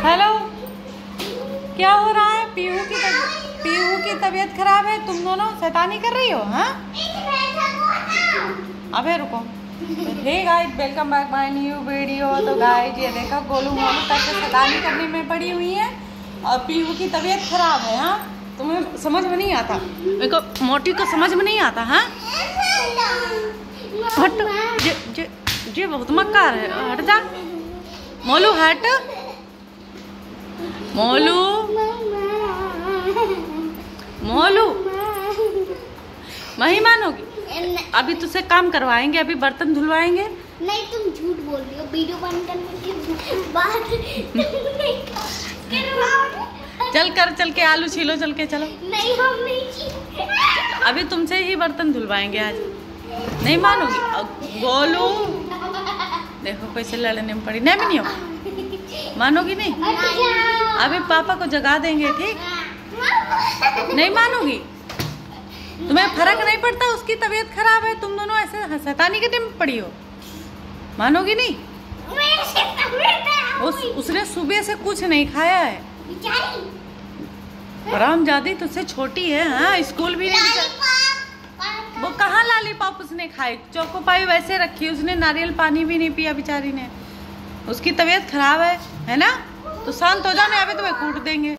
Hello, क्या हो रहा है? पीहू की तबीयत खराब है। तुम दोनों शैतानी कर रही हो? हाँ, अबे रुको। Hey guys, welcome back my new video. तो गाइस, ये देखो गोलू मोलू तक शैतानी करने में पड़ी हुई है और पीहू की तबीयत खराब है। हाँ, तुम्हें समझ में नहीं आता? मेरे को मोटी को समझ में नहीं आता। हाँ, हट, ये बहुत मक्कार है। हट जा मोलू, हट मोलू। मोलू नहीं मानोगी? अभी तुझसे काम करवाएंगे, अभी बर्तन धुलवाएंगे। नहीं, तुम झूठ बोल रही हो। वीडियो बंद करने के बाद चल के आलू छीलो, चल के चलो। नहीं, हम नहीं। अभी तुमसे ही बर्तन धुलवाएंगे आज। नहीं मानोगी? गोलू देखो कैसे लड़ने में पड़ी। नहीं नहीं हो, मानोगी नहीं? अभी पापा को जगा देंगे, ठीक? नहीं मानोगी? तुम्हें फर्क नहीं पड़ता? उसकी तबीयत खराब है, तुम दोनों ऐसे शैतानी के में पड़ी हो। मानोगी नहीं? उसने सुबह से कुछ नहीं खाया है। हरामजादी तुझसे छोटी है। हाँ, स्कूल भी नहीं। वो कहाँ लॉलीपॉप उसने खाई? चोकोपाई वैसे रखी, उसने नारियल पानी भी नहीं पिया बेचारी ने। उसकी तबीयत खराब है ना? तो शांत हो जाओ, नहीं अभी तुम्हें कूट देंगे।